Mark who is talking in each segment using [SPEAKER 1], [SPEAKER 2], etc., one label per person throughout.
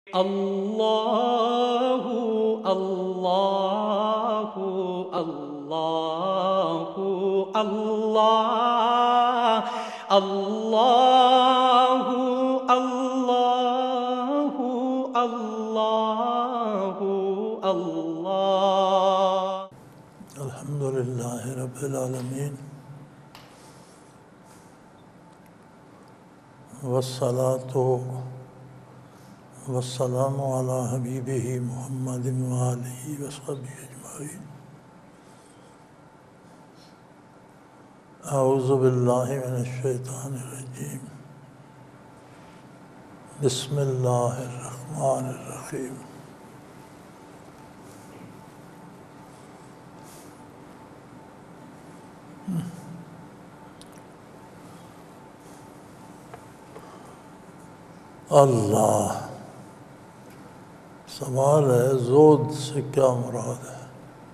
[SPEAKER 1] اللہ اللہ اللہ اللہ اللہ اللہ اللہ اللہ
[SPEAKER 2] الحمدللہ رب العالمین والصلاة والسلام علی حبیبہ محمد وآلہ وصحبہ اجمعین۔ اعوذ باللہ من الشیطان الرجیم، بسم اللہ الرحمن الرحیم۔ اللہ، سوال ہے زود سے کیا مراد ہے؟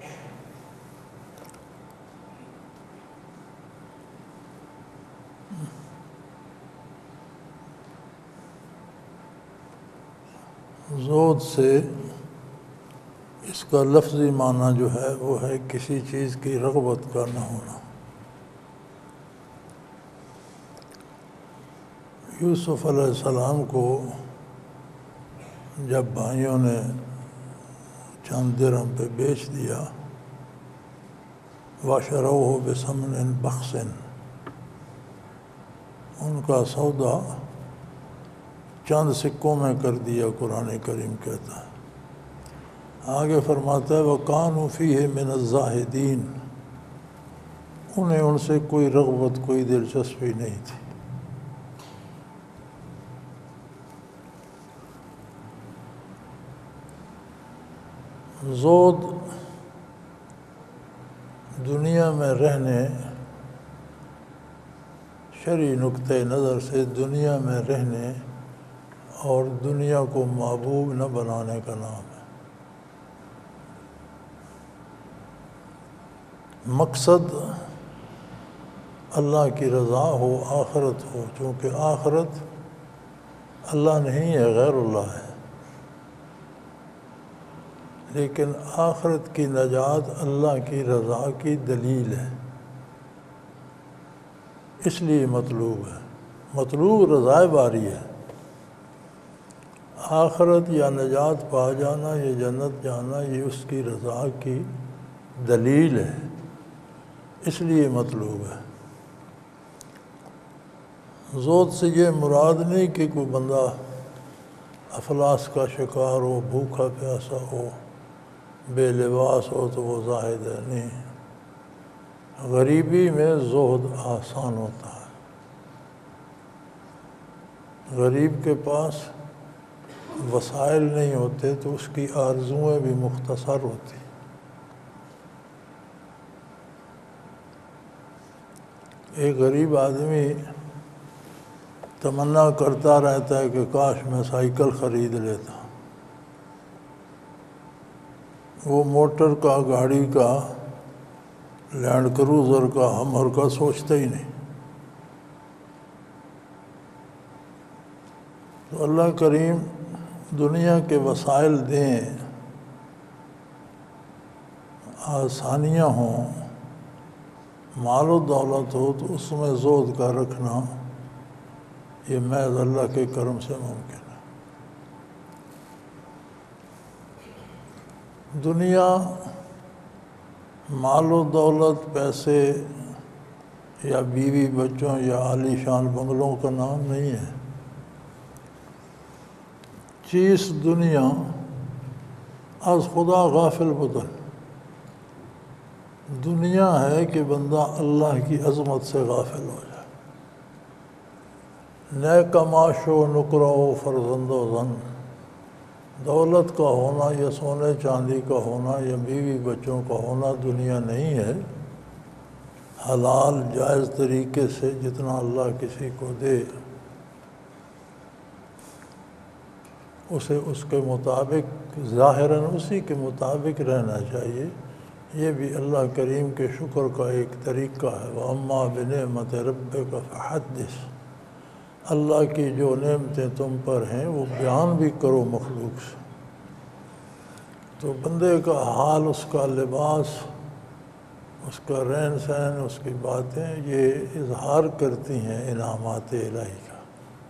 [SPEAKER 2] زود سے اس کا لفظی معنی جو ہے وہ ہے کسی چیز کی رغبت کا نہ ہونا۔ یوسف علیہ السلام کو جب بھائیوں نے چند درہم پہ بیچ دیا، وَشَرَوْهُ بِثَمَنٍ بَخْسٍ، ان کا سودا چند سکوں میں کر دیا، قرآن کریم کہتا ہے۔ آگے فرماتا ہے وَكَانُوا فِيهِ مِنَ الزَّاهِدِينَ، انہیں ان سے کوئی رغبت، کوئی دلچسپی نہیں تھی۔ زود دنیا میں رہنے، شرعی نقطہ نظر سے دنیا میں رہنے اور دنیا کو محبوب نہ بنانے کا نام ہے۔ مقصد اللہ کی رضا ہو، آخرت ہو، چونکہ آخرت اللہ نہیں ہے، غیر اللہ ہے، لیکن آخرت کی نجات اللہ کی رضا کی دلیل ہے، اس لیے مطلوب ہے۔ مطلوب رضا باری ہے۔ آخرت یا نجات پا جانا یا جنت جانا یہ اس کی رضا کی دلیل ہے، اس لیے مطلوب ہے۔ زود سے یہ مراد نہیں کہ کوئی بندہ افلاس کا شکار ہو، بھوکا پیاسا ہو، بے لباس ہو تو وہ زاہد ہے، نہیں۔ غریبی میں زہد آسان ہوتا ہے۔ غریب کے پاس وسائل نہیں ہوتے تو اس کی آرزوئیں بھی مختصر ہوتی۔ ایک غریب آدمی تمنا کرتا رہتا ہے کہ کاش میں سائیکل خرید لیتا، وہ موٹر کا، گاڑی کا، لینڈ کروزر کا، ہمر کا سوچتا ہی نہیں۔ تو اللہ کریم دنیا کے وسائل دیں، آسانیاں ہوں، مال و دولت ہو، تو اس میں زہد کا رکھنا یہ محض اللہ کے کرم سے ممکن ہے۔ دنیا مال و دولت، پیسے یا بیوی بچوں یا عالی شان بنگلوں کا نام نہیں ہے۔ چیز دنیا از خدا غافل بدن، دنیا ہے کہ بندہ اللہ کی عظمت سے غافل ہو جائے۔ نیک معاش و نکرہ و فرزند و زن، دولت کا ہونا یا سونے چاندی کا ہونا یا بیوی بچوں کا ہونا دنیا نہیں ہے۔ حلال جائز طریقے سے جتنا اللہ کسی کو دے اسے اس کے مطابق، ظاہراً اسی کے مطابق رہنا چاہیے۔ یہ بھی اللہ کریم کے شکر کا ایک طریقہ ہے۔ وَأَمَّا بِنِعْمَةِ رَبِّكَ فَحَدِّثْ، اللہ کی جو نعمتیں تم پر ہیں وہ بیان بھی کرو مخلوق سے۔ تو بندے کا حال، اس کا لباس، اس کا رہن سہن، اس کی باتیں، یہ اظہار کرتی ہیں انعامات الہی کا۔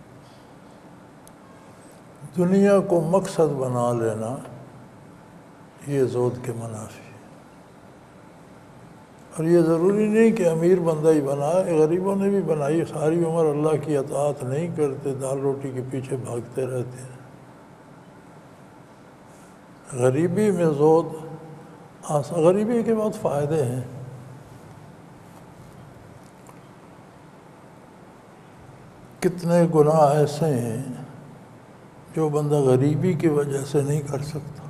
[SPEAKER 2] دنیا کو مقصد بنا لینا یہ زہد کے منافی ہے۔ اور یہ ضروری نہیں کہ امیر بندہ ہی بنائے، غریبوں نے بھی بنائی، ساری عمر اللہ کی اطاعت نہیں کرتے، دال روٹی کے پیچھے بھاگتے رہتے ہیں۔ غریبی میں زہد، غریبی کے بہت فائدے ہیں۔ کتنے گناہ ایسے ہیں جو بندہ غریبی کی وجہ سے نہیں کر سکتا،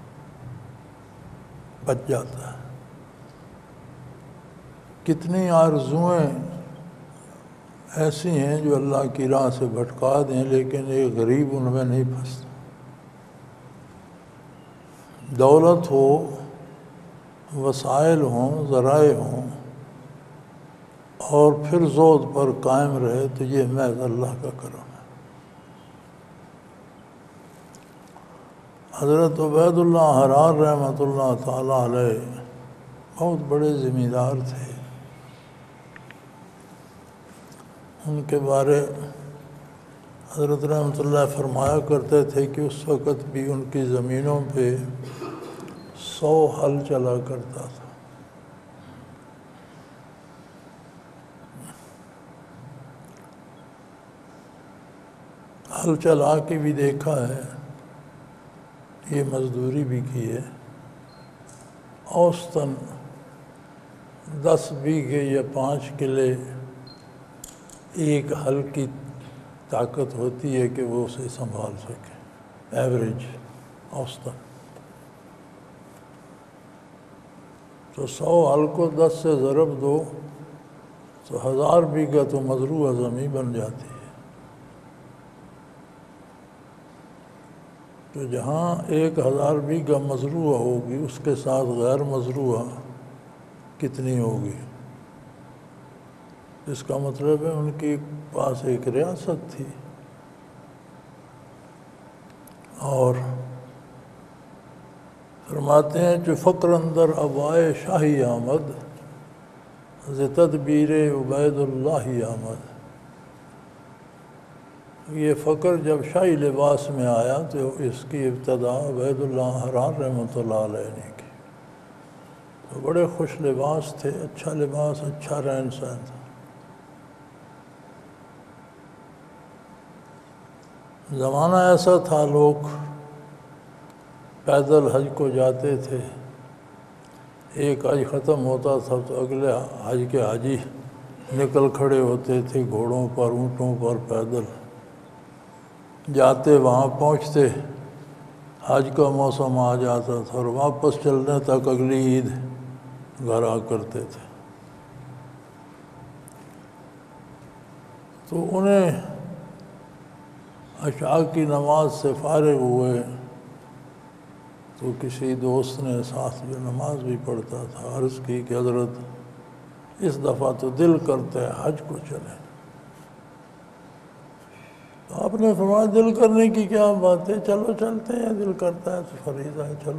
[SPEAKER 2] بچ جاتا ہے۔ کتنی آرزوئیں ایسی ہیں جو اللہ کی راہ سے بھٹکا دیں، لیکن ایک غریب ان میں نہیں پھنستا۔ دولت ہو، وسائل ہوں، ذرائع ہوں، اور پھر زہد پر قائم رہے تو یہ محض اللہ کا کرم ہے۔ حضرت عبید اللہ حرار رحمۃ اللہ تعالیٰ علیہ بہت بڑے زمیندار تھے۔ ان کے بارے حضرت رحمۃ اللہ فرمایا کرتے تھے کہ اس وقت بھی ان کی زمینوں پہ 100 ہل چلا کرتا تھا۔ ہل چلا کے بھی دیکھا ہے، یہ مزدوری بھی کی ہے۔ اوسطاً 10 بیگھے یا 5 کلے ایک ہل کی طاقت ہوتی ہے کہ وہ اسے سنبھال سکے، ایوریج اوسطاً۔ تو 100 ہل کو 10 سے ضرب دو تو 1000 بیگھہ تو مزروعہ زمین بن جاتی ہے۔ تو جہاں 1000 بیگھہ مزروعہ ہوگی، اس کے ساتھ غیر مزروعہ کتنی ہوگی؟ اس کا مطلب ہے ان کے پاس ایک ریاست تھی۔ اور فرماتے ہیں جو فقر اندر ابائے شاہی آمد، ز تدبیر عبید اللہ آمد۔ یہ فقر جب شاہی لباس میں آیا تو اس کی ابتدا عبید اللہ حرار رحمۃ اللہ علیہ نے کی۔ تو بڑے خوش لباس تھے، اچھا لباس، اچھا رہن سہن تھا۔ زمانہ ایسا تھا لوگ پیدل حج کو جاتے تھے، ایک حج ختم ہوتا تھا تو اگلے حج کے حاجی نکل کھڑے ہوتے تھے، گھوڑوں پر، اونٹوں پر، پیدل جاتے، وہاں پہنچتے، حج کا موسم آ جاتا تھا اور واپس چلنے تک اگلی عید گھر آ کرتے تھے۔ تو انہیں عشاء کی نماز سے فارغ ہوئے تو کسی دوست نے ساتھ جو نماز بھی پڑھتا تھا عرض کی کہ حضرت اس دفعہ تو دل کرتا ہے حج کو چلیں۔ تو آپ نے فرمایا دل کرنے کی کیا بات ہے، چلو چلتے ہیں، دل کرتا ہے تو فریضہ ہے، چلو۔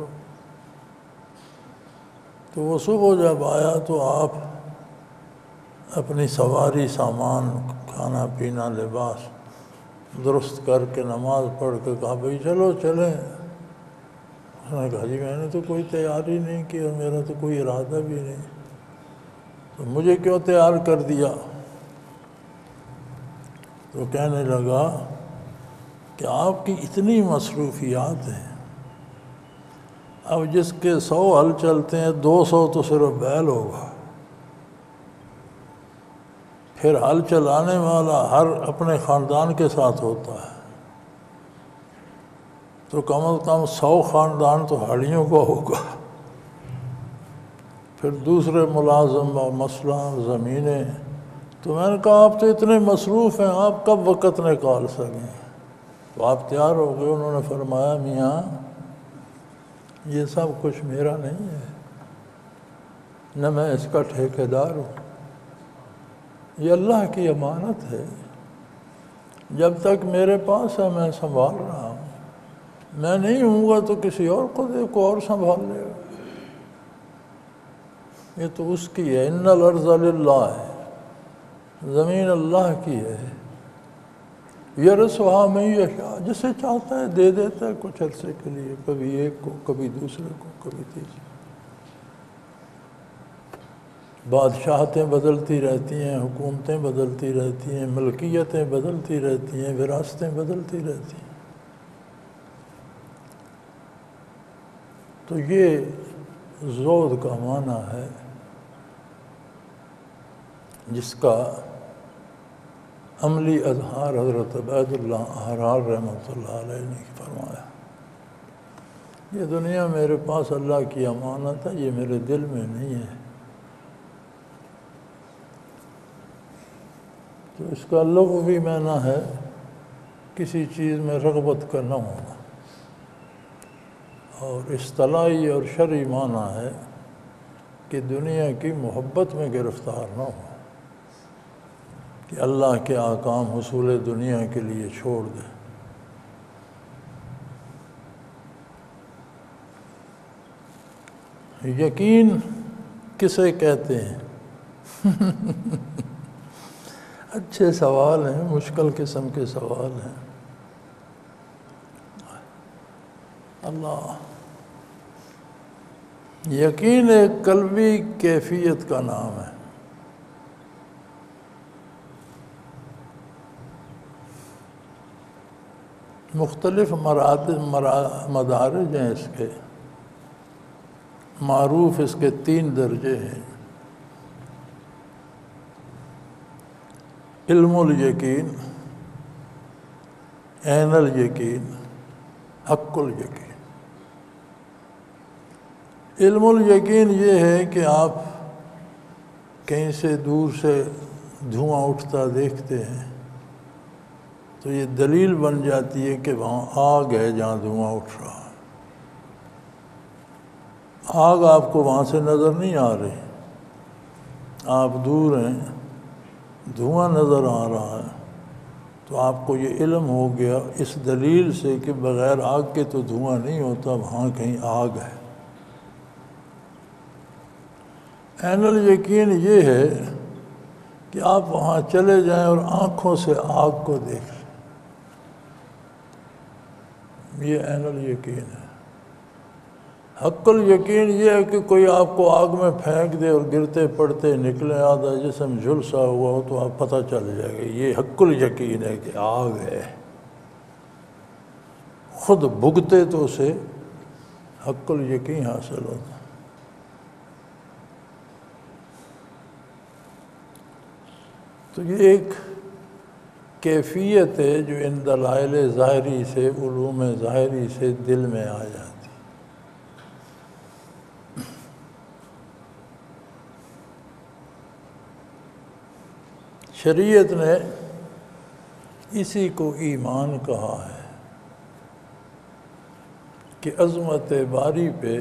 [SPEAKER 2] تو وہ صبح جب آیا تو آپ اپنی سواری، سامان، کھانا پینا، لباس درست کر کے نماز پڑھ کے کہا بھئی چلو چلیں۔ اس نے کہا جی میں نے تو کوئی تیاری نہیں کی اور میرا تو کوئی ارادہ بھی نہیں، تو مجھے کیوں تیار کر دیا؟ تو کہنے لگا کہ آپ کی اتنی مصروفیات ہیں، اب جس کے 100 ہل چلتے ہیں 200 تو صرف بیل ہوگا، پھر ہل چلانے والا ہر اپنے خاندان کے ساتھ ہوتا ہے، تو کم از کم 100 خاندان تو ہاڑیوں کا ہوگا، پھر دوسرے ملازم اور مسئلہ زمینیں۔ تو میں نے کہا آپ تو اتنے مصروف ہیں، آپ کب وقت نکال سکیں؟ تو آپ تیار ہو گئے۔ انہوں نے فرمایا میاں یہ سب کچھ میرا نہیں ہے، نہ میں اس کا ٹھیکیدار ہوں، یہ اللہ کی امانت ہے۔ جب تک میرے پاس ہے میں سنبھال رہا ہوں، میں نہیں ہوں گا تو کسی اور کو اور سنبھال لے گا۔ یہ تو اس کی ہے، ان الارض للہ ہے، زمین اللہ کی ہے، یرثھا من یشاء، جسے چاہتا ہے دے دیتا ہے کچھ عرصے کے لیے، کبھی ایک کو، کبھی دوسرے کو، کبھی تیسرے۔ بادشاہتیں بدلتی رہتی ہیں، حکومتیں بدلتی رہتی ہیں، ملکیتیں بدلتی رہتی ہیں، وراثتیں بدلتی رہتی ہیں۔ تو یہ زہد کا معنی ہے جس کا عملی اظہار حضرت عبید اللہ احرار رحمۃ اللہ علیہ نے فرمایا، یہ دنیا میرے پاس اللہ کی امانت ہے، یہ میرے دل میں نہیں ہے۔ تو اس کا لغوی معنی ہے کسی چیز میں رغبت کا نہ ہونا، اور اصطلاحی اور شرعی معنی ہے کہ دنیا کی محبت میں گرفتار نہ ہو، کہ اللہ کے احکام حصول دنیا کے لیے چھوڑ دے۔ یقین کسے کہتے ہیں؟ اچھے سوال ہیں، مشکل قسم کے سوال ہیں۔ اللہ، یقین ایک قلبی کیفیت کا نام ہے۔ مختلف مدارج ہیں اس کے، معروف اس کے 3 درجے ہیں: علم الیقین، عین الیقین، حق الیقین۔ علم الیقین یہ ہے کہ آپ کہیں سے دور سے دھواں اٹھتا دیکھتے ہیں تو یہ دلیل بن جاتی ہے کہ وہاں آگ ہے جہاں دھواں اٹھ رہا ہے۔ آگ آپ کو وہاں سے نظر نہیں آ رہی، آپ دور ہیں، دھواں نظر آ رہا ہے، تو آپ کو یہ علم ہو گیا اس دلیل سے کہ بغیر آگ کے تو دھواں نہیں ہوتا، وہاں کہیں آگ ہے۔ عین الیقین یہ ہے کہ آپ وہاں چلے جائیں اور آنکھوں سے آگ کو دیکھ لیں، یہ عین الیقین ہے۔ حق الیقین یہ ہے کہ کوئی آپ کو آگ میں پھینک دے اور گرتے پڑتے نکلے، آدھا جسم جھلسا ہوا ہو تو آپ پتہ چل جائے گا، یہ حق الیقین ہے کہ آگ ہے۔ خود بھگتے تو اسے حق الیقین حاصل ہوتا۔ تو یہ ایک کیفیت ہے جو ان دلائل ظاہری سے، علوم ظاہری سے دل میں آ جاتی۔ شریعت نے اسی کو ایمان کہا ہے کہ عظمت باری پہ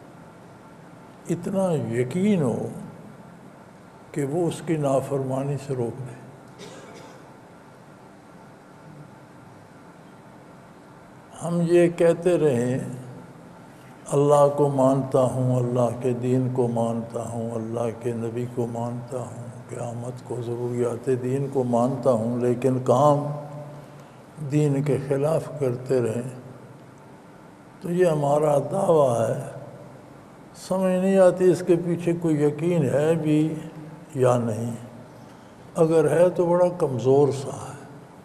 [SPEAKER 2] اتنا یقین ہو کہ وہ اس کی نافرمانی سے روک دے۔ ہم یہ کہتے رہیں اللہ کو مانتا ہوں، اللہ کے دین کو مانتا ہوں، اللہ کے نبی کو مانتا ہوں، قیامت کو، ضروریات دین کو مانتا ہوں، لیکن کام دین کے خلاف کرتے رہیں، تو یہ ہمارا دعویٰ ہے۔ سمجھ نہیں آتی اس کے پیچھے کوئی یقین ہے بھی یا نہیں، اگر ہے تو بڑا کمزور سا ہے۔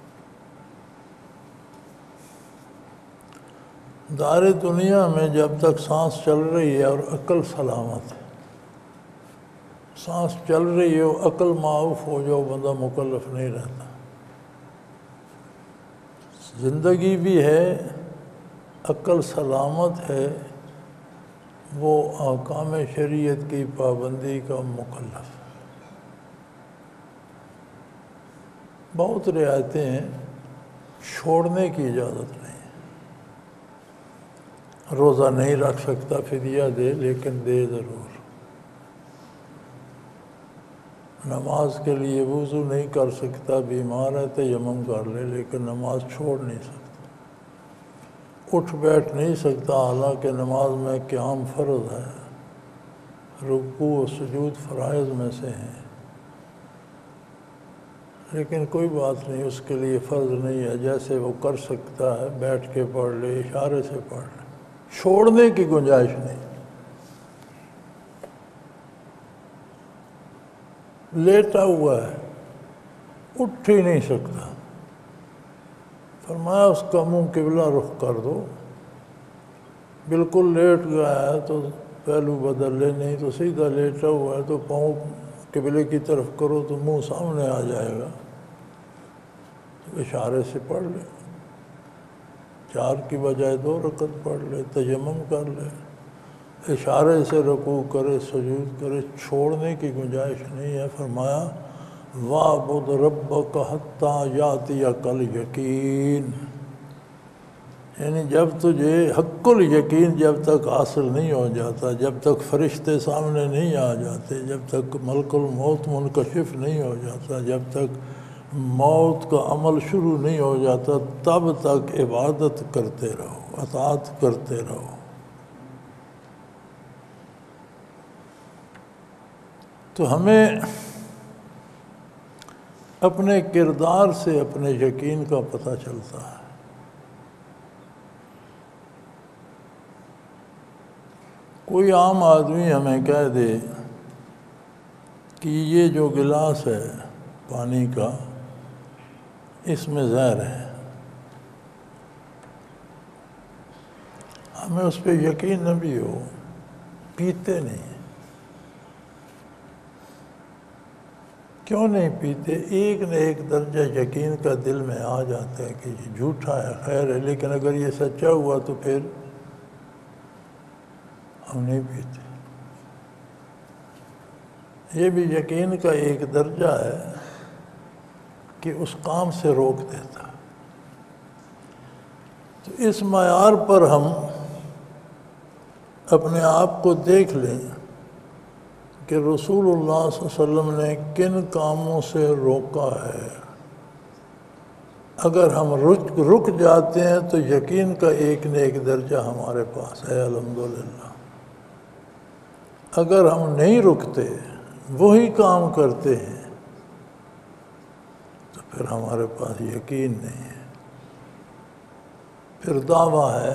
[SPEAKER 2] دار دنیا میں جب تک سانس چل رہی ہے اور عقل سلامت ہے، سانس چل رہی ہو، عقل معاف ہو جاؤ، بندہ مکلف نہیں رہتا۔ زندگی بھی ہے، عقل سلامت ہے، وہ احکام شریعت کی پابندی کا مکلف۔ بہت رعایتیں ہیں، چھوڑنے کی اجازت نہیں۔ روزہ نہیں رکھ سکتا، فدیہ دے، لیکن دے ضرور۔ نماز کے لیے وضو نہیں کر سکتا، بیمار ہے تیمم کر لے، لیکن نماز چھوڑ نہیں سکتا، اٹھ بیٹھ نہیں سکتا، حالانکہ نماز میں قیام فرض ہے، رکوع و سجود فرائض میں سے ہیں، لیکن کوئی بات نہیں، اس کے لیے فرض نہیں ہے، جیسے وہ کر سکتا ہے بیٹھ کے پڑھ لے، اشارے سے پڑھ لے، چھوڑنے کی گنجائش نہیں۔ لیٹا ہوا ہے، اٹھ ہی نہیں سکتا، فرمایا اس کا منہ قبلہ رخ کر دو، بالکل لیٹ گیا ہے تو پہلو بدل لے، نہیں تو سیدھا لیٹا ہوا ہے تو پاؤں قبلے کی طرف کرو تو منہ سامنے آ جائے گا، تو اشارے سے پڑھ لے، 4 کی بجائے 2 رکعت پڑھ لے، تیمم کر لے، اشارے سے رکوع کرے، سجود کرے، چھوڑنے کی گنجائش نہیں ہے۔ فرمایا وَاعْبُدْ رَبَّكَ حَتَّى يَأْتِيَكَ الْيَقِينُ، یعنی جب تجھے حق الیقین جب تک حاصل نہیں ہو جاتا، جب تک فرشتے سامنے نہیں آ جاتے، جب تک ملک الموت منکشف نہیں ہو جاتا، جب تک موت کا عمل شروع نہیں ہو جاتا، تب تک عبادت کرتے رہو، اطاعت کرتے رہو۔ تو ہمیں اپنے کردار سے اپنے یقین کا پتہ چلتا ہے۔ کوئی عام آدمی ہمیں کہہ دے کہ یہ جو گلاس ہے پانی کا، اس میں زہر ہے، ہمیں اس پہ یقین نہ بھی ہو، پیتے نہیں۔ کیوں نہیں پیتے؟ ایک نہ ایک درجہ یقین کا دل میں آ جاتا ہے کہ یہ جھوٹا ہے، خیر ہے، لیکن اگر یہ سچا ہوا تو پھر ہم نہیں پیتے۔ یہ بھی یقین کا ایک درجہ ہے کہ اس کام سے روک دیتا۔ تو اس معیار پر ہم اپنے آپ کو دیکھ لیں کہ رسول اللہ صلی اللہ علیہ وسلم نے کن کاموں سے روکا ہے۔ اگر ہم رک جاتے ہیں تو یقین کا ایک نہ ایک درجہ ہمارے پاس ہے، الحمدللہ۔ اگر ہم نہیں رکتے، وہی کام کرتے ہیں، تو پھر ہمارے پاس یقین نہیں ہے، پھر دعویٰ ہے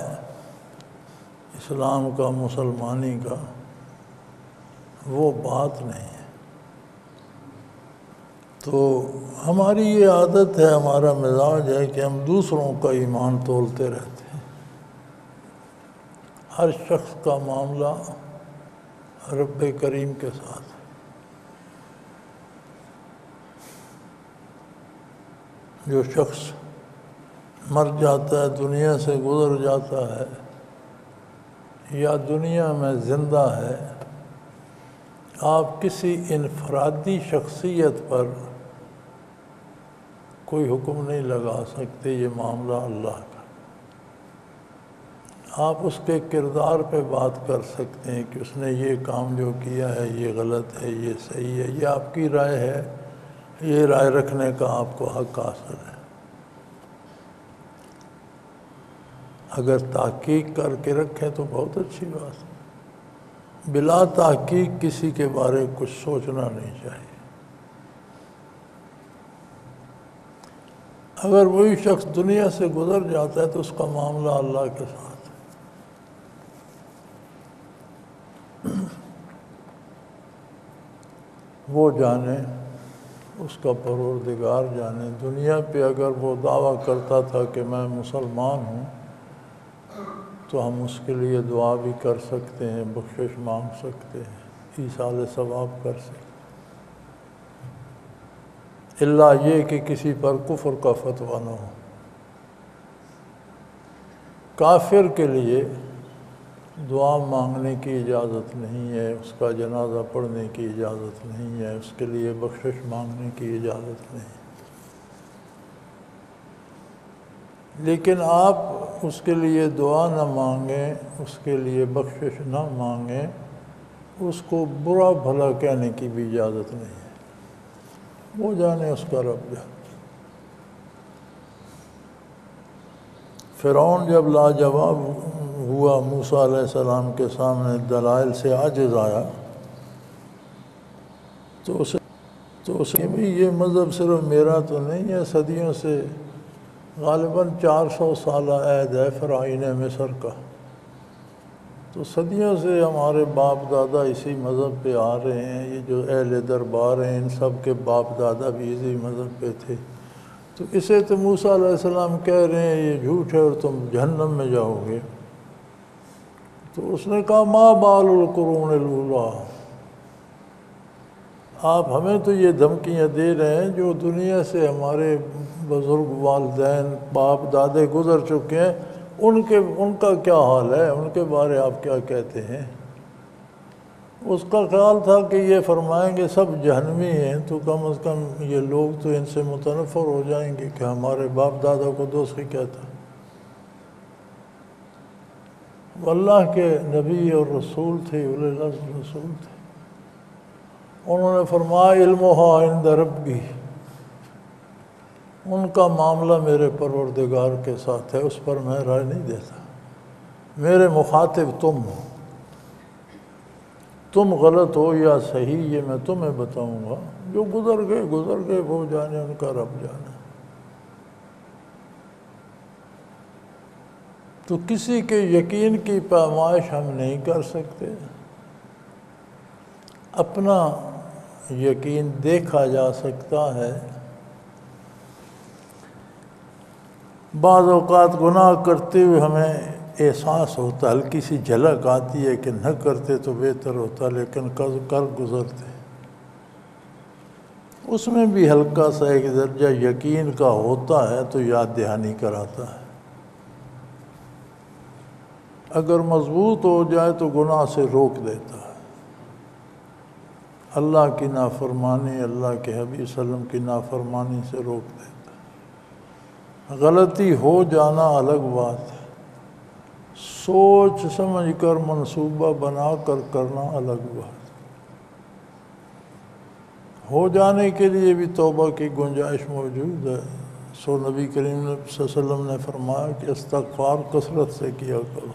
[SPEAKER 2] اسلام کا، مسلمانی کا، وہ بات نہیں ہے۔ تو ہماری یہ عادت ہے، ہمارا مزاج ہے کہ ہم دوسروں کا ایمان تولتے رہتے ہیں۔ ہر شخص کا معاملہ رب کریم کے ساتھ، جو شخص مر جاتا ہے، دنیا سے گزر جاتا ہے، یا دنیا میں زندہ ہے، آپ کسی انفرادی شخصیت پر کوئی حکم نہیں لگا سکتے، یہ معاملہ اللہ کا۔ آپ اس کے کردار پہ بات کر سکتے ہیں کہ اس نے یہ کام جو کیا ہے یہ غلط ہے، یہ صحیح ہے، یہ آپ کی رائے ہے، یہ رائے رکھنے کا آپ کو حق حاصل ہے۔ اگر تحقیق کر کے رکھیں تو بہت اچھی بات ہے، بلا تحقیق کسی کے بارے کچھ سوچنا نہیں چاہیے۔ اگر وہی شخص دنیا سے گزر جاتا ہے تو اس کا معاملہ اللہ کے ساتھ ہے۔ وہ جانے، اس کا پروردگار جانے۔ دنیا پہ اگر وہ دعویٰ کرتا تھا کہ میں مسلمان ہوں، تو ہم اس کے لیے دعا بھی کر سکتے ہیں، بخشش مانگ سکتے ہیں، ایصال ثواب کر سکتے ہیں، الا یہ کہ کسی پر کفر کا فتویٰ نہ ہو۔ کافر کے لیے دعا مانگنے کی اجازت نہیں ہے، اس کا جنازہ پڑھنے کی اجازت نہیں ہے، اس کے لیے بخشش مانگنے کی اجازت نہیں ہے۔ لیکن آپ اس کے لیے دعا نہ مانگیں، اس کے لیے بخشش نہ مانگیں، اس کو برا بھلا کہنے کی بھی اجازت نہیں ہے۔ وہ جانے اس کا رب جانے۔ فرعون جب لاجواب ہوا موسیٰ علیہ السلام کے سامنے، دلائل سے عاجز آیا، تو اسے بھی یہ مذہب صرف میرا تو نہیں ہے، صدیوں سے غالباً 400 سالہ عہد ہے فرعین مصر کا، تو صدیوں سے ہمارے باپ دادا اسی مذہب پہ آ رہے ہیں، یہ جو اہل دربار ہیں ان سب کے باپ دادا بھی اسی مذہب پہ تھے، تو اسے تو موسیٰ علیہ السلام کہہ رہے ہیں یہ جھوٹ ہے اور تم جہنم میں جاؤ گے، تو اس نے کہا ما بال القرون الاولیٰ، آپ ہمیں تو یہ دھمکیاں دے رہے ہیں جو دنیا سے ہمارے بزرگ والدین باپ دادے گزر چکے ہیں، ان کا کیا حال ہے، ان کے بارے آپ کیا کہتے ہیں؟ اس کا خیال تھا کہ یہ فرمائیں گے سب جہنمی ہیں تو کم از کم یہ لوگ تو ان سے متنفر ہو جائیں گے کہ ہمارے باپ دادا کو دوسری کہتا۔ وہ اللہ کے نبی اور رسول تھے، اولی العزم رسول تھے، انہوں نے فرمایا علمها عند ربی، ان کا معاملہ میرے پروردگار کے ساتھ ہے، اس پر میں رائے نہیں دیتا، میرے مخاطب تم ہو، تم غلط ہو یا صحیح یہ میں تمہیں بتاؤں گا، جو گزر گئے وہ جانے، ان کا رب جانے۔ تو کسی کے یقین کی پیمائش ہم نہیں کر سکتے، اپنا یقین دیکھا جا سکتا ہے، بعض اوقات گناہ کرتے ہوئے ہمیں احساس ہوتا ہے، ہلکی سی جھلک آتی ہے کہ نہ کرتے تو بہتر ہوتا، لیکن کر گزرتے، اس میں بھی ہلکا سا ایک درجہ یقین کا ہوتا ہے تو یاد دہانی کراتا ہے، اگر مضبوط ہو جائے تو گناہ سے روک دیتا ہے، اللہ کی نافرمانی، اللہ کے حبیب صلی اللہ علیہ وسلم کی نافرمانی سے روک دیتا ہے۔ غلطی ہو جانا الگ بات ہے، سوچ سمجھ کر منصوبہ بنا کر کرنا الگ بات، ہو جانے کے لیے بھی توبہ کی گنجائش موجود ہے، سو نبی کریم صلی اللہ علیہ وسلم نے فرمایا کہ استغفار کثرت سے کیا کرو۔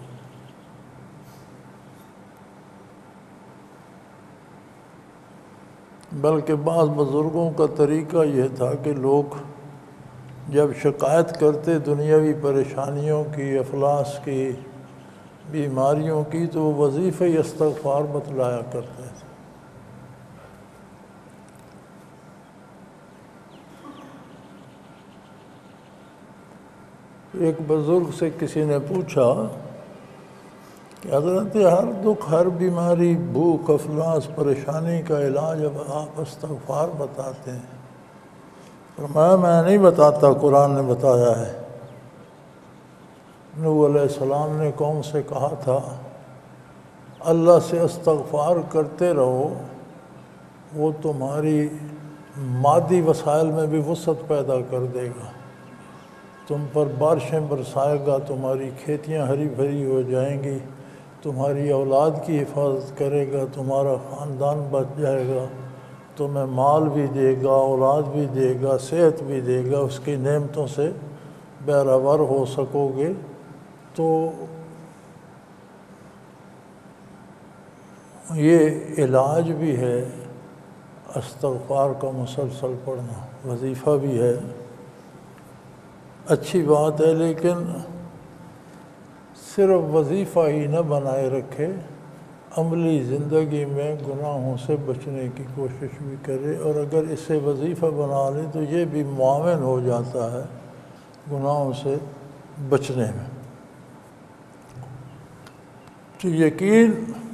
[SPEAKER 2] بلکہ بعض بزرگوں کا طریقہ یہ تھا کہ لوگ جب شکایت کرتے دنیاوی پریشانیوں کی، افلاس کی، بیماریوں کی، تو وہ وظیفہ استغفار بتلایا کرتے تھے۔ ایک بزرگ سے کسی نے پوچھا کہ حضرت ہر دکھ، ہر بیماری، بھوک، افلاس، پریشانی کا علاج اب آپ استغفار بتاتے ہیں، فرمایا میں نہیں بتاتا، قرآن نے بتایا ہے۔ نوح علیہ السلام نے قوم سے کہا تھا اللہ سے استغفار کرتے رہو، وہ تمہاری مادی وسائل میں بھی وسعت پیدا کر دے گا، تم پر بارشیں برسائے گا، تمہاری کھیتیاں ہری بھری ہو جائیں گی، تمہاری اولاد کی حفاظت کرے گا، تمہارا خاندان بچ جائے گا، تمہیں مال بھی دے گا، اولاد بھی دے گا، صحت بھی دے گا، اس کی نعمتوں سے بہرور ہو سکو گے۔ تو یہ علاج بھی ہے استغفار کا مسلسل پڑھنا، وظیفہ بھی ہے، اچھی بات ہے، لیکن صرف وظیفہ ہی نہ بنائے رکھے، عملی زندگی میں گناہوں سے بچنے کی کوشش بھی کرے، اور اگر اسے وظیفہ بنا لے تو یہ بھی معاون ہو جاتا ہے گناہوں سے بچنے میں۔ تو یقین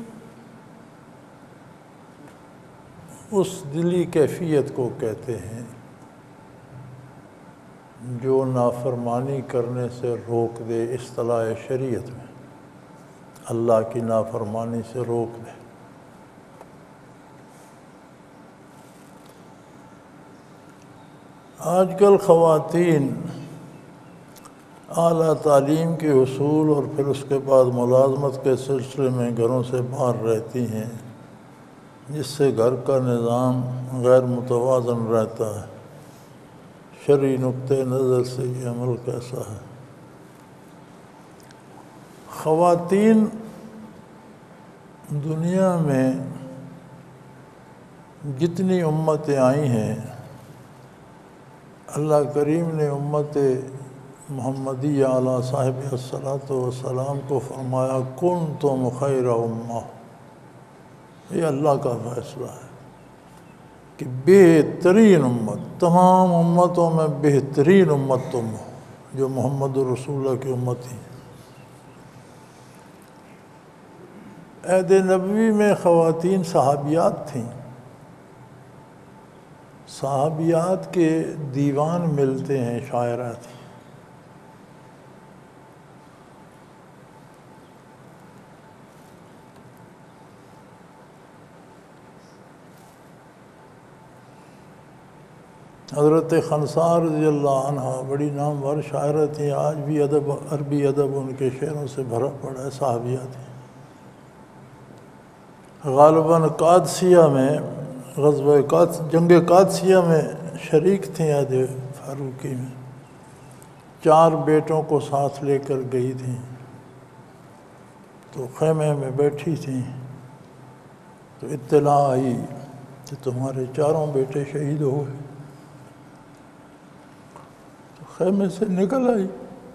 [SPEAKER 2] اس دلی کیفیت کو کہتے ہیں جو نافرمانی کرنے سے روک دے، اصطلاح شریعت میں اللہ کی نافرمانی سے روک دے۔ آج کل خواتین اعلیٰ تعلیم کے حصول اور پھر اس کے بعد ملازمت کے سلسلے میں گھروں سے باہر رہتی ہیں، جس سے گھر کا نظام غیر متوازن رہتا ہے۔ شرعی نقطۂ نظر سے یہ عمل کیسا ہے؟ خواتین دنیا میں جتنی امتیں آئی ہیں، اللہ کریم نے امت محمدیہ علیہ صاحب الصلاۃ والسلام کو فرمایا کنتم خیر امہ۔ یہ اللہ کا فیصلہ ہے کہ بہترین امت، تمام امتوں میں بہترین امت تم ہو، جو محمد رسول اللہ کی امت ہی۔ عہد نبوی میں خواتین صحابیات تھیں، صحابیات کے دیوان ملتے ہیں، شاعرہ تھیں۔ حضرت خنسا رضی اللہ عنہ بڑی نامور شاعرہ تھیں، آج بھی عربی ادب ان کے شعروں سے بھرا پڑا ہے، صحابیہ تھیں۔ غالباً قادسیہ میں جنگ قادسیہ میں شریک تھیں، عہد فاروقی میں 4 بیٹوں کو ساتھ لے کر گئی تھیں، تو خیمے میں بیٹھی تھیں تو اطلاع آئی کہ تمہارے 4 بیٹے شہید ہو گئے۔ خیمے سے نکل آئی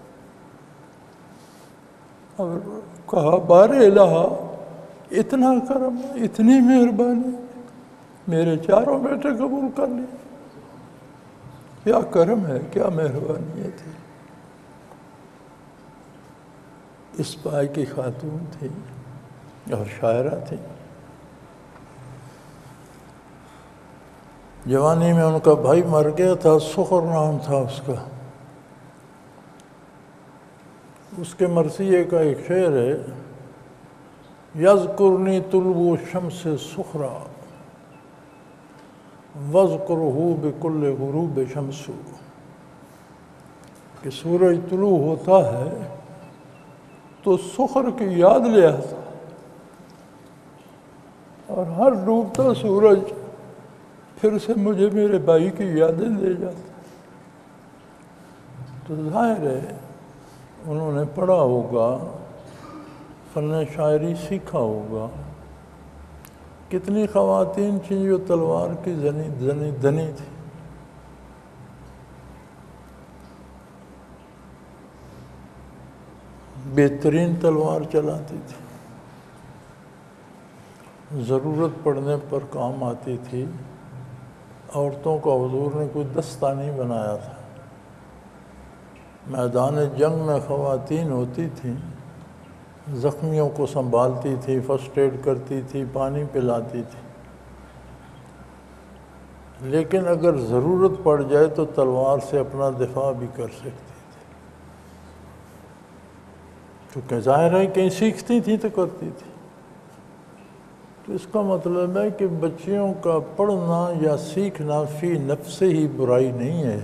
[SPEAKER 2] اور کہا بار الہ، اتنا کرم، اتنی مہربانی، میرے 4 بیٹے قبول کر لیے، کیا کرم ہے، کیا مہربانی ہے تھی۔ اس پائے کی خاتون تھی اور شاعرہ تھی۔ جوانی میں ان کا بھائی مر گیا تھا، سخر نام تھا اس کا۔ اس کے مرثیے کا ایک شعر ہے، یذکرنی طلوع الشمس سخرا واذکرہ بکل غروب شمس، کہ سورج طلوع ہوتا ہے تو سخر کی یاد لے آتا، اور ہر ڈوبتا سورج پھر سے مجھے میرے بھائی کی یادیں لے جاتا۔ تو ظاہر ہے انہوں نے پڑھا ہوگا، فن شاعری سیکھا ہوگا۔ کتنی خواتین تھیں جو تلوار کی دنی تھی۔ بہترین تلوار چلاتی تھی، ضرورت پڑنے پر کام آتی تھی۔ عورتوں کا حضور نے کوئی دستہ نہیں بنایا تھا، میدان جنگ میں خواتین ہوتی تھیں، زخمیوں کو سنبھالتی تھی، فرسٹ ایڈ کرتی تھی، پانی پلاتی تھی، لیکن اگر ضرورت پڑ جائے تو تلوار سے اپنا دفاع بھی کر سکتی تھی، کیونکہ ظاہر ہے کہیں سیکھتی تھی تو کرتی تھی۔ تو اس کا مطلب ہے کہ بچیوں کا پڑھنا یا سیکھنا فی نفس ہی برائی نہیں ہے۔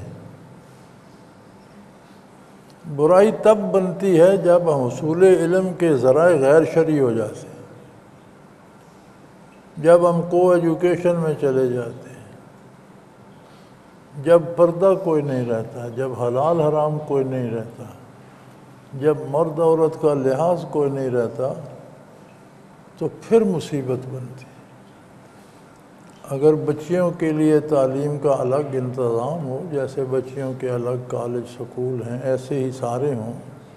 [SPEAKER 2] برائی تب بنتی ہے جب حصول علم کے ذرائع غیر شرعی ہو جاتے ہیں، جب ہم کو ایجوکیشن میں چلے جاتے ہیں، جب پردہ کوئی نہیں رہتا، جب حلال حرام کوئی نہیں رہتا، جب مرد عورت کا لحاظ کوئی نہیں رہتا، تو پھر مصیبت بنتی۔ اگر بچیوں کے لیے تعلیم کا الگ انتظام ہو، جیسے بچیوں کے الگ کالج سکول ہیں، ایسے ہی سارے ہوں،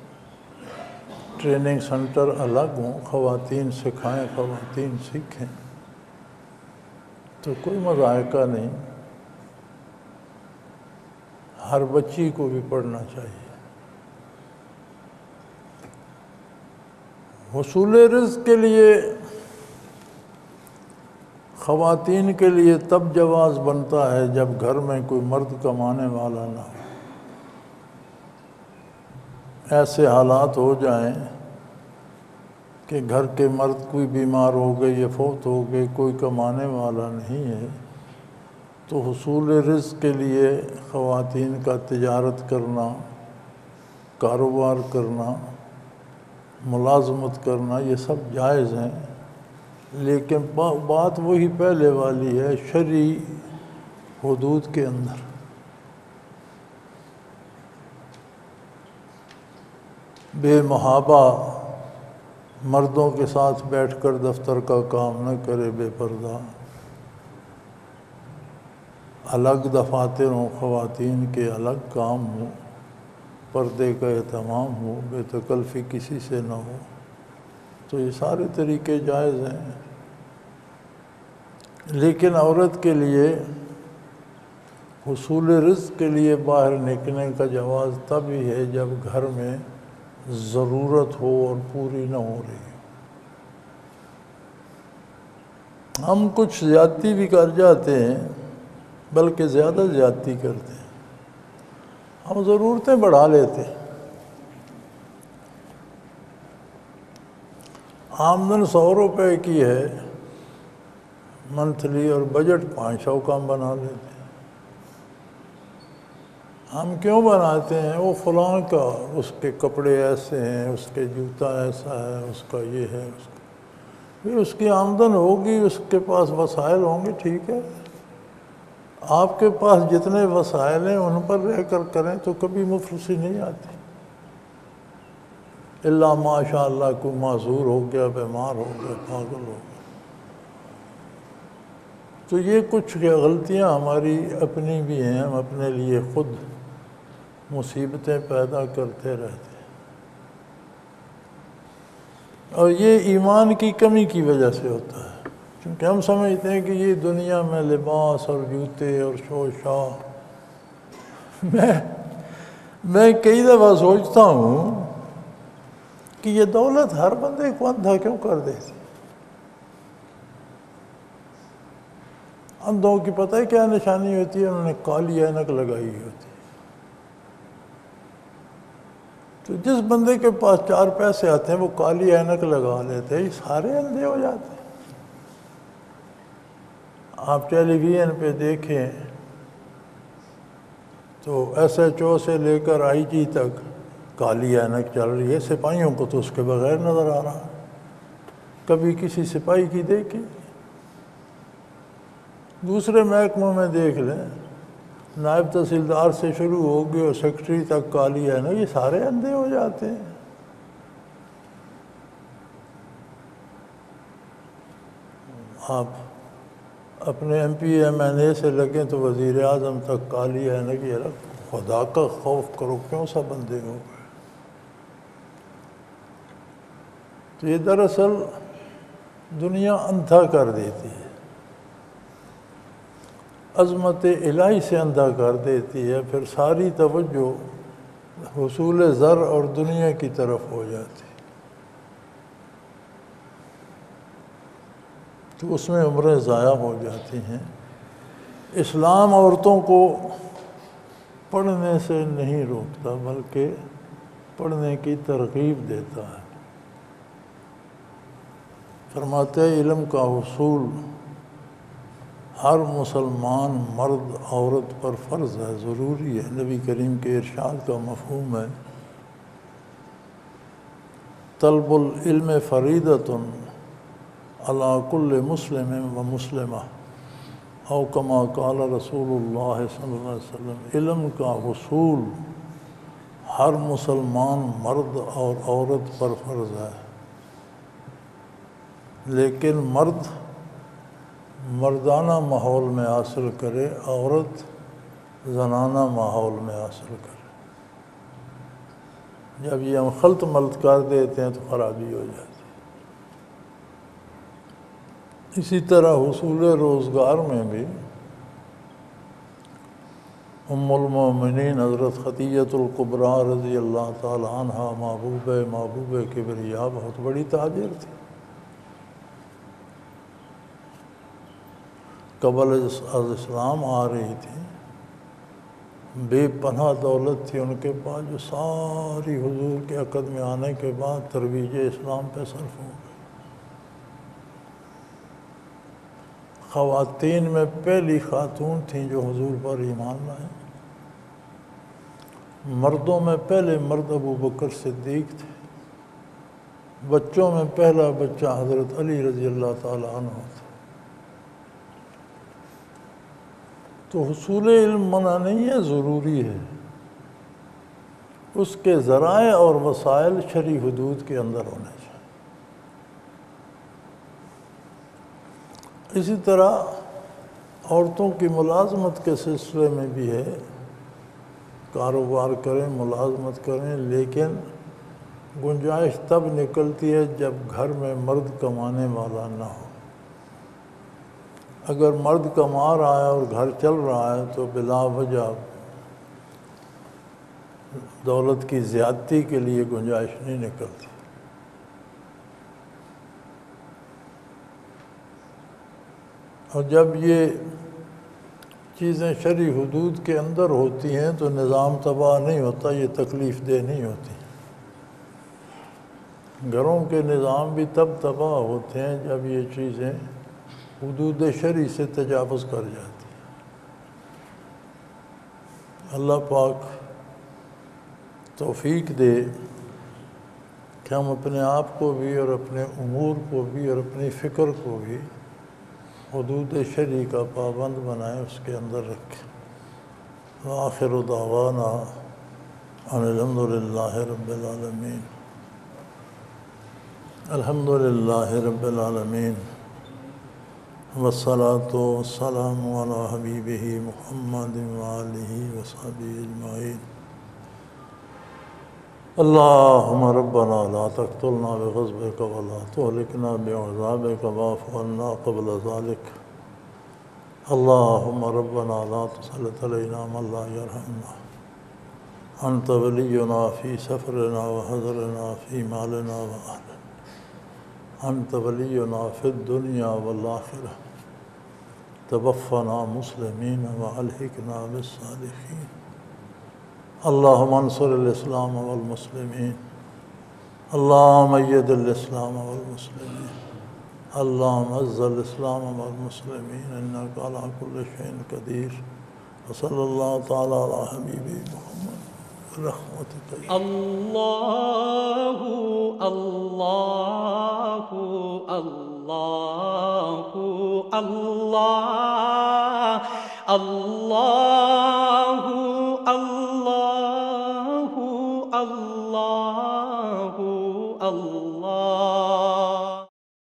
[SPEAKER 2] ٹریننگ سنٹر الگ ہوں، خواتین سکھائیں، خواتین سیکھیں، تو کوئی مذائقہ نہیں، ہر بچی کو بھی پڑھنا چاہیے۔ حصول رزق کے لیے خواتین کے لیے تب جواز بنتا ہے جب گھر میں کوئی مرد کمانے والا نہ ہو۔ ایسے حالات ہو جائیں کہ گھر کے مرد کوئی بیمار ہو گئے یا فوت ہو گئے، کوئی کمانے والا نہیں ہے، تو حصول رزق کے لیے خواتین کا تجارت کرنا، کاروبار کرنا، ملازمت کرنا، یہ سب جائز ہیں، لیکن بات وہی پہلے والی ہے، شرعی حدود کے اندر۔ بے محابہ مردوں کے ساتھ بیٹھ کر دفتر کا کام نہ کرے بے پردہ، الگ دفاتر ہوں، خواتین کے الگ کام ہوں، پردے کا اہتمام ہو، بے تکلفی کسی سے نہ ہو، تو یہ سارے طریقے جائز ہیں۔ لیکن عورت کے لیے حصول رزق کے لیے باہر نکلنے کا جواز تب ہی ہے جب گھر میں ضرورت ہو اور پوری نہ ہو رہی ہو۔ ہم کچھ زیادتی بھی کر جاتے ہیں، بلکہ زیادہ زیادتی کرتے ہیں، ہم ضرورتیں بڑھا لیتے ہیں۔ آمدن 100 روپے کی ہے منتھلی اور بجٹ 500 کا ہم بنا لیتے ہیں۔ ہم کیوں بناتے ہیں؟ وہ فلاں کا، اس کے کپڑے ایسے ہیں، اس کے جوتا ایسا ہے، اس کا یہ ہے، اس کی آمدن ہوگی، اس کے پاس وسائل ہوں گے، ٹھیک ہے۔ آپ کے پاس جتنے وسائل ہیں ان پر رہ کر کریں تو کبھی مفلسی نہیں آتی، اللہ ماشاء اللہ کو معذور ہو گیا، بیمار ہو گیا، پاگل ہو گیا۔ تو یہ کچھ غلطیاں ہماری اپنی بھی ہیں، ہم اپنے لیے خود مصیبتیں پیدا کرتے رہتے ہیں، اور یہ ایمان کی کمی کی وجہ سے ہوتا ہے، کیونکہ ہم سمجھتے ہیں کہ یہ دنیا میں لباس اور جوتے اور شو شاہ۔ میں کئی دفعہ سوچتا ہوں کہ یہ دولت ہر بندے کو اندھا کیوں کر دیتی؟ اندھوں کی پتہ ہے کیا نشانی ہوتی ہے؟ انہوں نے کالی اینک لگائی ہوتی ہے۔ تو جس بندے کے پاس 4 پیسے آتے ہیں وہ کالی اینک لگا لیتے ہیں، یہ سارے اندھے ہو جاتے ہیں۔ آپ ٹیلی ویژن پہ دیکھیں تو ایس ایچ او سے لے کر آئی جی تک کالی اینک چل رہی ہے، سپاہیوں کو تو اس کے بغیر نظر آ رہا۔ کبھی کسی سپاہی کی دیکھی؟ دوسرے محکموں میں دیکھ لیں، نائب تحصیلدار سے شروع ہو گئے اور سیکرٹری تک کالی اینک، یہ سارے اندھے ہو جاتے ہیں۔ آپ اپنے M P M N A سے لگیں تو وزیر اعظم تک کالی اینک، یہ خدا کا خوف کرو، کیوں سا بندے ہو گئے؟ تو یہ دراصل دنیا اندھا کر دیتی ہے، عظمت الہی سے اندھا کر دیتی ہے، پھر ساری توجہ حصول زر اور دنیا کی طرف ہو جاتی ہے، تو اس میں عمریں ضائع ہو جاتی ہیں۔ اسلام عورتوں کو پڑھنے سے نہیں روکتا، بلکہ پڑھنے کی ترغیب دیتا ہے۔ فرماتے ہیں علم کا حصول ہر مسلمان مرد عورت پر فرض ہے، ضروری ہے۔ نبی کریم کے ارشاد کا مفہوم ہے طلب العلم فریضۃ علی کل مسلم و مسلمہ، او کما قال رسول اللہ صلی اللہ علیہ وسلم۔ علم کا حصول ہر مسلمان مرد اور عورت پر فرض ہے، لیکن مرد مردانہ ماحول میں حاصل کرے، عورت زنانہ ماحول میں حاصل کرے۔ جب یہ ہم خلط ملط کر دیتے ہیں تو خرابی ہو جاتی ہے۔ اسی طرح حصول روزگار میں بھی ام المومنین حضرت خدیجہ الکبریٰ رضی اللہ تعالی عنہ محبوب کبریاء بہت بڑی تاجر تھی، قبل از اسلام آ رہی تھی، بے پناہ دولت تھی ان کے پاس، جو ساری حضور کے عقد میں آنے کے بعد ترویج اسلام پہ صرف ہو گئی۔ خواتین میں پہلی خاتون تھیں جو حضور پر ایمان لائیں۔ مردوں میں پہلے مرد ابو بکر صدیق تھے، بچوں میں پہلا بچہ حضرت علی رضی اللہ تعالیٰ عنہ تھا۔ تو حصول علم منع نہیں ہے، ضروری ہے، اس کے ذرائع اور وسائل شرعی حدود کے اندر ہونے چاہیے۔ اسی طرح عورتوں کی ملازمت کے سلسلے میں بھی ہے، کاروبار کریں، ملازمت کریں، لیکن گنجائش تب نکلتی ہے جب گھر میں مرد کمانے والا نہ ہو۔ اگر مرد کما رہا ہے اور گھر چل رہا ہے تو بلا وجہ دولت کی زیادتی کے لیے گنجائش نہیں نکلتی۔ اور جب یہ چیزیں شرعی حدود کے اندر ہوتی ہیں تو نظام تباہ نہیں ہوتا، یہ تکلیف دہ نہیں ہوتی۔ گھروں کے نظام بھی تب تباہ ہوتے ہیں جب یہ چیزیں حدود شرعی سے تجاوز کر جاتی ہیں۔ اللہ پاک توفیق دے کہ ہم اپنے آپ کو بھی اور اپنے امور کو بھی اور اپنی فکر کو بھی حدود شرعی کا پابند بنائیں، اس کے اندر رکھیں۔ وآخر دعوانا ان الحمدللہ رب العالمین۔ الحمدللہ رب العالمین والصلاة والسلام علی حبیبہ محمد وآلہ وصحبہ اجمعین۔ اللہم ربنا لا تقتلنا بغضبک ولا تہلکنا بعذابک واعف عنا قبل ذلک۔ اللہم ربنا لا تسلط علینا من لا یرحمنا۔ انت ولینا فی سفرنا وحضرنا فی مالنا وأہلنا۔ انت ولینا فی الدنیا والآخرہ۔ توفنا مسلمین والحقنا بالصالحین۔ اللہم انصر الاسلام والمسلمین۔ اللہم اید الاسلام والمسلمین۔ اللہم اعز الاسلام والمسلمین انکا علی کل شیء قدیر۔ وصلی اللہ تعالی علی حبیبہ محمد برحمتک۔
[SPEAKER 1] اللہ اللہ اللہ اللہ اللہ اللہ اللہ اللہ۔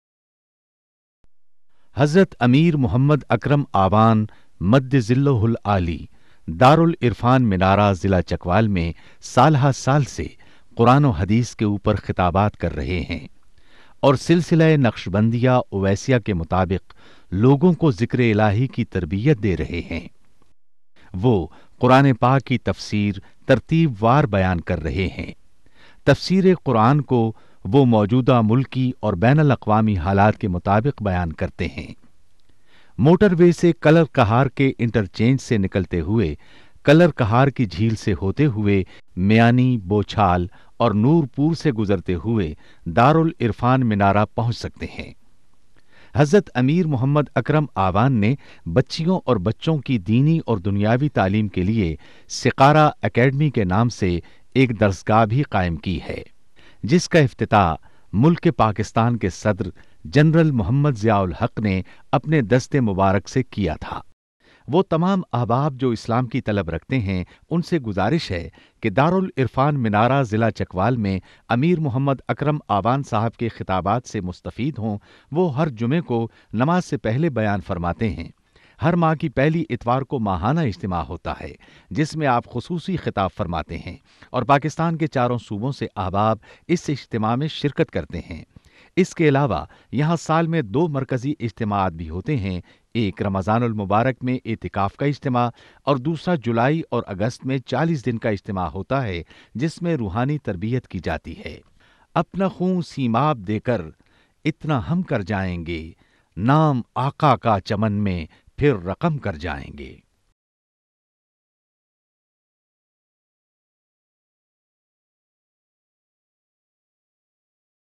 [SPEAKER 3] حضرت امیر محمد اکرم آوان مد ظلہ العالی دارالعرفان منارہ ضلع چکوال میں سالہ سال سے قرآن و حدیث کے اوپر خطابات کر رہے ہیں اور سلسلہ نقشبندیہ اویسیہ کے مطابق لوگوں کو ذکر الہی کی تربیت دے رہے ہیں۔ وہ قرآن پاک کی تفسیر ترتیب وار بیان کر رہے ہیں۔ تفسیر قرآن کو وہ موجودہ ملکی اور بین الاقوامی حالات کے مطابق بیان کرتے ہیں۔ موٹر وے سے کلر کہار کے انٹرچینج سے نکلتے ہوئے کلر کہار کی جھیل سے ہوتے ہوئے میانی، بوچھال اور نورپور سے گزرتے ہوئے دارالعرفان منارہ پہنچ سکتے ہیں۔ حضرت امیر محمد اکرم آوان نے بچیوں اور بچوں کی دینی اور دنیاوی تعلیم کے لیے سقارہ اکیڈمی کے نام سے ایک درسگاہ بھی قائم کی ہے، جس کا افتتاح ملک پاکستان کے صدر جنرل محمد ضیاء الحق نے اپنے دست مبارک سے کیا تھا۔ وہ تمام احباب جو اسلام کی طلب رکھتے ہیں ان سے گزارش ہے کہ دارالعرفان منارہ ضلع چکوال میں امیر محمد اکرم آوان صاحب کے خطابات سے مستفید ہوں۔ وہ ہر جمعے کو نماز سے پہلے بیان فرماتے ہیں۔ ہر ماہ کی پہلی اتوار کو ماہانہ اجتماع ہوتا ہے جس میں آپ خصوصی خطاب فرماتے ہیں اور پاکستان کے چاروں صوبوں سے احباب اس اجتماع میں شرکت کرتے ہیں۔ اس کے علاوہ یہاں سال میں 2 مرکزی اجتماعات بھی ہوتے ہیں، ایک رمضان المبارک میں اعتکاف کا اجتماع اور دوسرا جولائی اور اگست میں 40 دن کا اجتماع ہوتا ہے جس میں روحانی تربیت کی جاتی ہے۔ اپنا خون سیماب دے کر اتنا ہم کر جائیں گے، نام آقا کا چمن میں پھر رقم کر جائیں گے۔